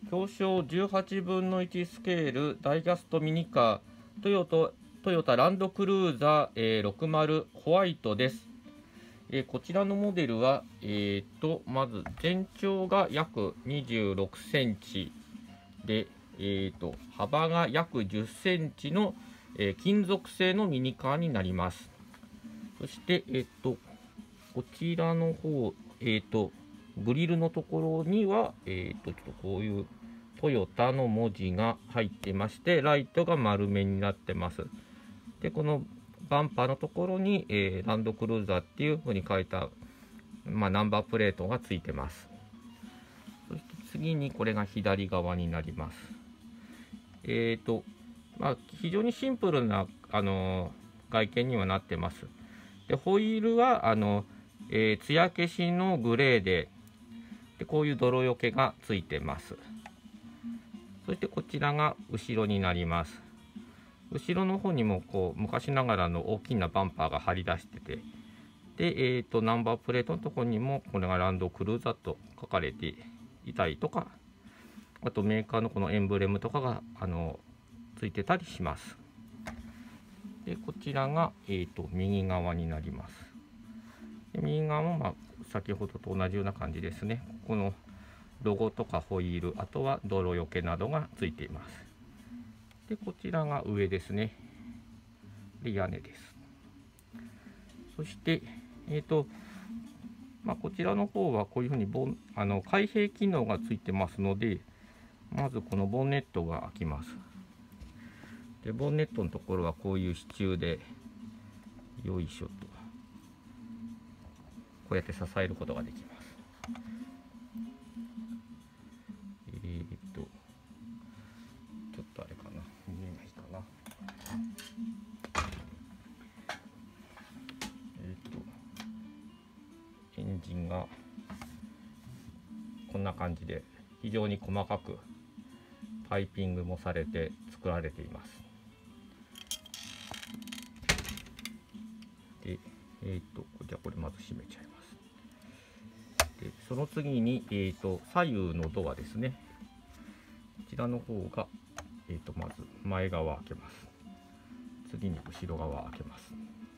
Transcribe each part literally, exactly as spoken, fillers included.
表彰じゅうはちぶんのいちスケールダイキャストミニカートヨタトヨタランドクルーザー、えー、ろくじゅうホワイトです。えー、こちらのモデルは、えー、とまず全長が約にじゅうろくセンチで、えー、と幅が約じゅっセンチの、えー、金属製のミニカーになります。そして、えー、とこちらの方、えー、とグリルのところには、えー、とちょっとこういうトヨタの文字が入ってまして、ライトが丸めになってます。で、このバンパーのところに、えー、ランドクルーザーっていう風に書いた、まあ、ナンバープレートがついてます。そして次にこれが左側になります。えっと、まあ、非常にシンプルな、あのー、外見にはなってます。で、ホイールは、あの、えー、艶消しのグレーで、で、こういう泥よけがついてます。そしてこちらが後ろになります。後ろの方にもこう昔ながらの大きなバンパーが張り出してて、で、えーと、ナンバープレートのところにもこれがランドクルーザーと書かれていたりとか、あとメーカーのこのエンブレムとかがあのついてたりします。で、こちらが、えーと、右側になります。で、右側も、まあ、先ほどと同じような感じですね。このロゴとかホイール、あとは泥よけなどがついています。で、こちらが上ですね。で、屋根です。そして、えっと、まあ、こちらの方はこういうふうにボンあの開閉機能がついてますので、まずこのボンネットが開きます。で、ボンネットのところはこういう支柱で、よいしょと、こうやって支えることができます。えー、っと、ちょっとあれかな、見えないかな。えー、っと、エンジンがこんな感じで、非常に細かくパイピングもされて作られています。で、えっと、じゃあこれまず閉めちゃいます。で、その次に、えっと、左右のドアですね。こちらの方が、えっと、まず前側開けます。次に後ろ側開けます。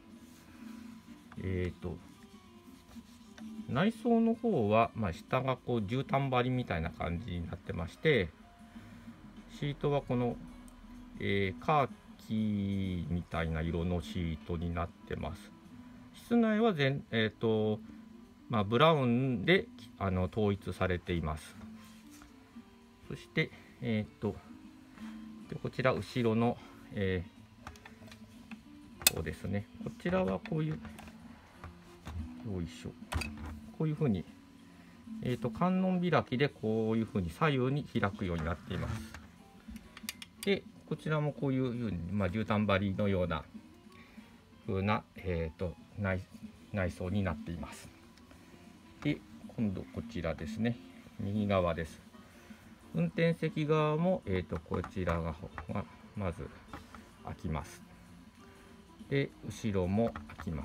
えっと、内装の方は、まあ、下がこう絨毯張りみたいな感じになってまして、シートはこの、えー、カーキみたいな色のシートになってます。室内は全、えーとまあ、ブラウンであの統一されています。そして、えーとでこちら後ろの、えー、こうですね。こちらはこういう、よいしょ、こういうふうに、えーと観音開きでこういうふうに左右に開くようになっています。で、こちらもこういうふうに、まあ、絨毯張りのような風な、えーと 内, 内装になっています。で、今度こちらですね。右側です。運転席側も、えーとこちらがまず開きます。で、後ろも開きます。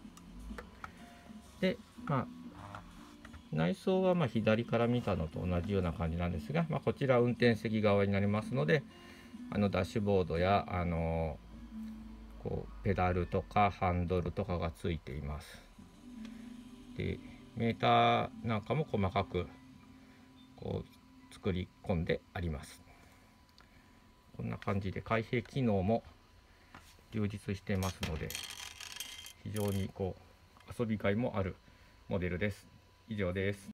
で、まあ、内装はまあ左から見たのと同じような感じなんですが、まあ、こちら運転席側になりますので、あのダッシュボードやあのこうペダルとかハンドルとかがついています。で、メーターなんかも細かくこう作り込んであります。こんな感じで開閉機能も充実していますので、非常にこう遊びがいもあるモデルです。以上です。